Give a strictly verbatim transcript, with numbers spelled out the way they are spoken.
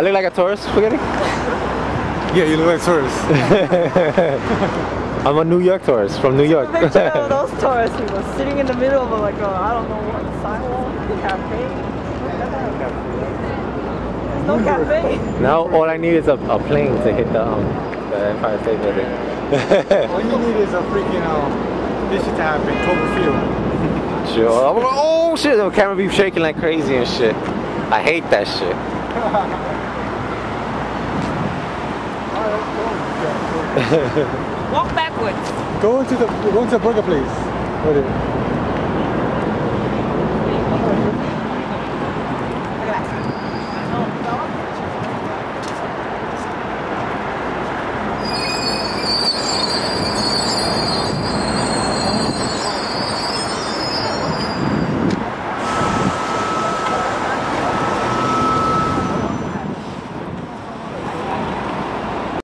look like a tourist, Spaghetti? Yeah, you look like a tourist. I'm a New York tourist from New York. Picture of those tourist people sitting in the middle of a, like a, I don't know what, sidewalk, cafe. There's no cafe. Now all I need is a, a plane to hit the, um, the Empire State Building. All you need is a freaking um, this shit to happen, Cloverfield. Sure. Oh shit, the camera be shaking like crazy and shit. I hate that shit. Walk backwards. Go into the go into the burger place. Right there.